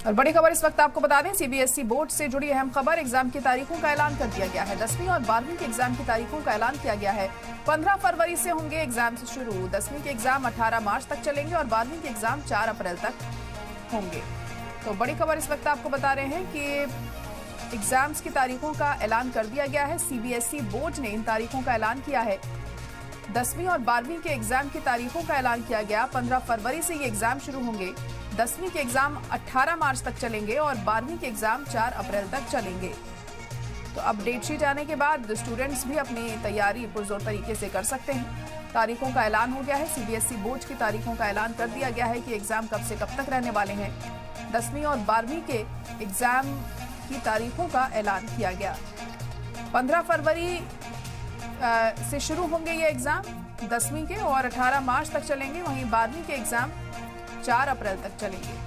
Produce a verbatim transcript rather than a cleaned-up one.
और बड़ी खबर इस वक्त आपको बता दें, सीबीएसई बोर्ड से जुड़ी अहम खबर। एग्जाम की तारीखों का ऐलान कर दिया गया है। दसवीं और बारहवीं के एग्जाम की तारीखों का ऐलान किया गया है। पंद्रह फरवरी से होंगे एग्जाम से शुरू। दसवीं के एग्जाम अठारह मार्च तक चलेंगे और बारहवीं के एग्जाम चार अप्रैल तक होंगे। तो बड़ी खबर इस वक्त आपको बता रहे हैं कि एग्जाम्स की तारीखों का ऐलान कर दिया गया है। सीबीएसई बोर्ड ने इन तारीखों का ऐलान किया है। दसवीं और बारहवीं के एग्जाम की तारीखों का ऐलान किया गया। पंद्रह फरवरी से ये एग्जाम शुरू होंगे। दसवीं के एग्जाम अठारह मार्च तक चलेंगे और बारहवीं के एग्जाम चार अप्रैल तक चलेंगे। तो अब डेट शीट आने के बाद स्टूडेंट्स भी अपनी तैयारी पुरजोर तरीके से कर सकते हैं। तारीखों का ऐलान हो गया है। सीबीएसई बोर्ड की तारीखों का ऐलान कर दिया गया है कि एग्जाम कब से कब तक रहने वाले हैं। दसवीं और बारहवीं के एग्जाम की तारीखों का ऐलान किया गया। पंद्रह फरवरी से शुरू होंगे ये एग्जाम दसवीं के और अठारह मार्च तक चलेंगे। वहीं बारहवीं के एग्जाम चार अप्रैल तक चलेंगे।